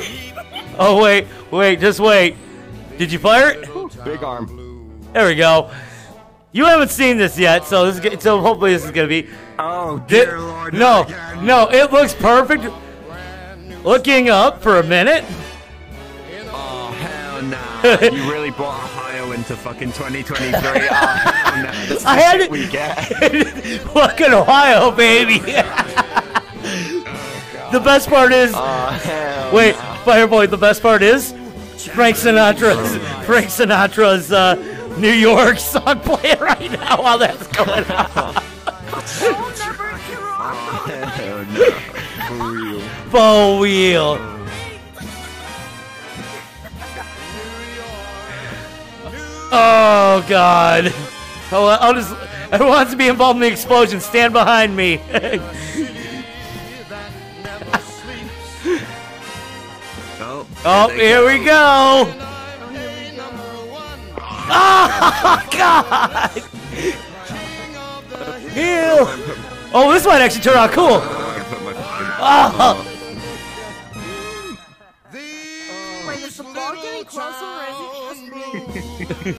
Oh, wait, just wait. Did you fire it? Big arm. There we go. You haven't seen this yet, so so hopefully this is gonna be. Oh, dear Lord. No, it looks perfect. Looking up for a minute. Oh, hell no. You really brought Ohio into fucking 2023. Oh, hell no. This is I had it. we get. Fucking Ohio, baby. The best part is. Wait, Fireboy. The best part is Frank Sinatra's New York song playing right now while that's going on. Hell no. For real. For real. Oh God. Oh, I'll just. Everyone wants to be involved in the explosion. Stand behind me. Oh, here we go. Oh God. Ew. Oh, this might actually turn out cool. Oh. Wait, is the ball getting close already?